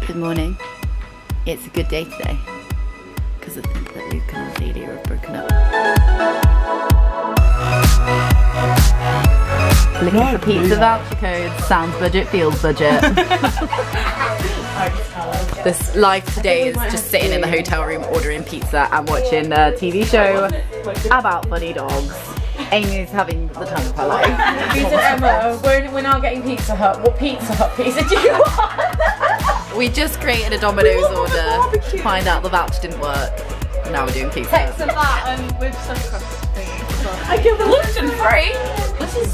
Good morning. It's a good day today because I think that Luke and Ophelia have broken up. Looking for pizza voucher codes. Sounds budget, feels budget. This life today is just sitting in the hotel room ordering pizza and watching a TV show about funny dogs. Amy's having the time of her life. Louise and Emma, we're now getting Pizza Hut. What Pizza Hut pizza do you want? We just created a Domino's order to find out the voucher didn't work. Now we're doing pizza. Text of that and with some crust. I give them gluten free. This is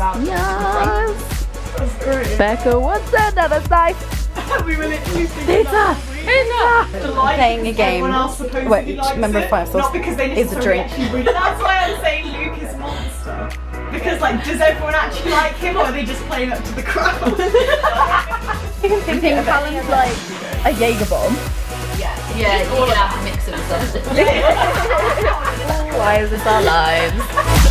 Yes. Becca wants another slice. We were literally Pizza. Playing a game where each member of Fire Sauce is a drink. That's why I'm saying Luke is monster. Because like, does everyone actually like him, or are they just playing up to the crowd? You think Callum's like a Jaeger bomb? Yeah, you're gonna have to mix it with something. Why is this our lives?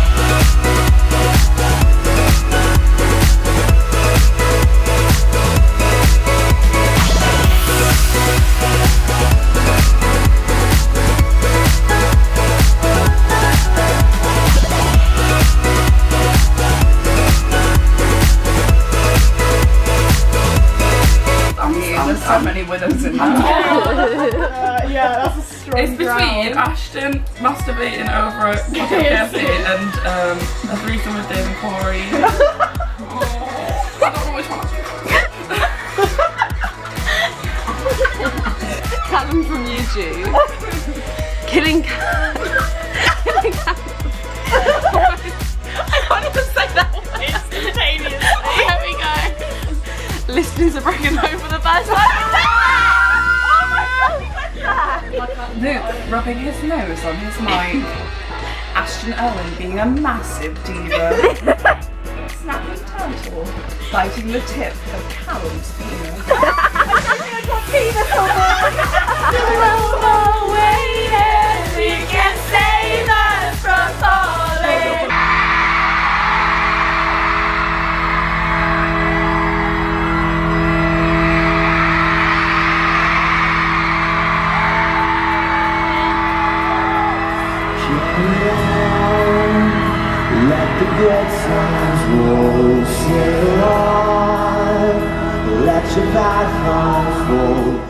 So many winners in that. Yeah, that's a strong It's between Ashton masturbating over at KFC and a threesome with Dave and Corey. I don't know which one. Callum from YouTube. Killing cats. I can't even say that one instantaneously. There we go. Listeners are breaking home for the first time. Luke rubbing his nose on his mic. Ashton Owen being a massive diva. Snapping turtle. Biting the tip of Callum's penis. I got penis on We can save us from falling. Let the good times roll, sail on. Let your path unfold.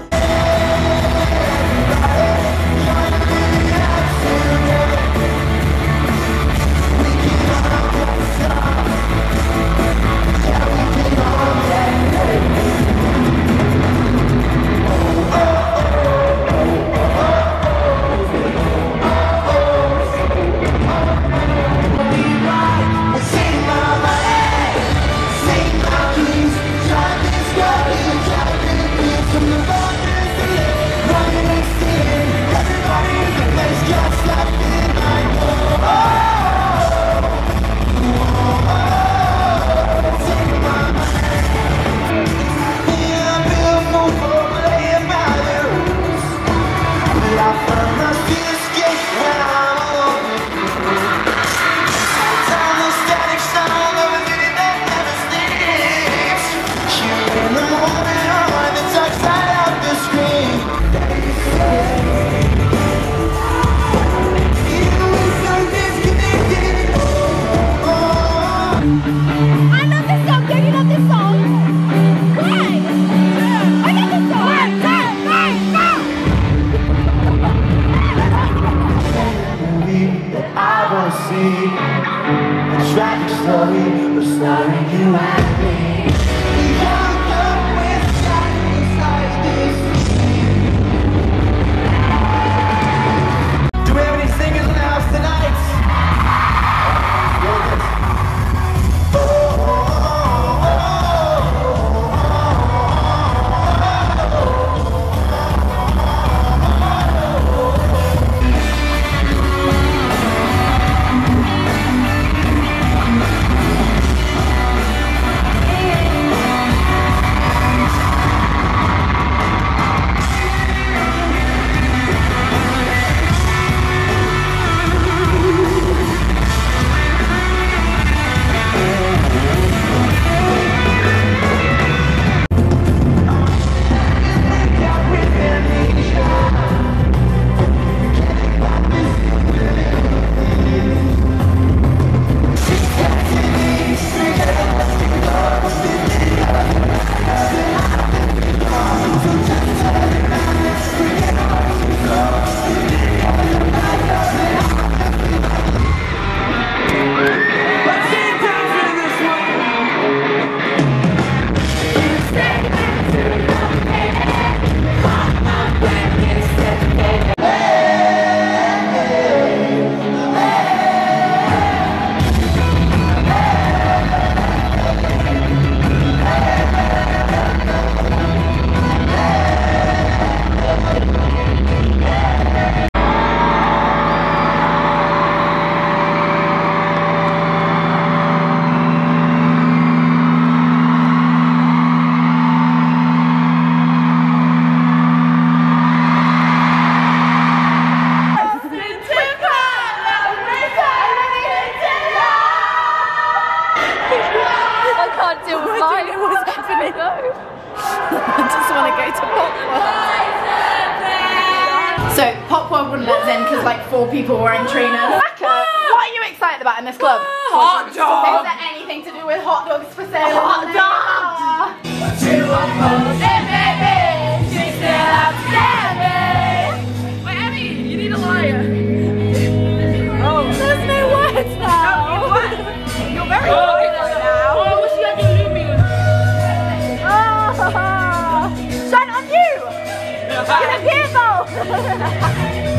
dogs want to go to Pop World. So Pop World wouldn't let us in because like 4 people were in trainers. What are you excited about in this club? Hot dog! Is there anything to do with hot dogs for sale? Hot dogs! Wait, Emmy, you need a liar. Oh, there's no words now. You're very quiet right now. Oh, what's she actually looming? Oh, shine on you! Get a vehicle!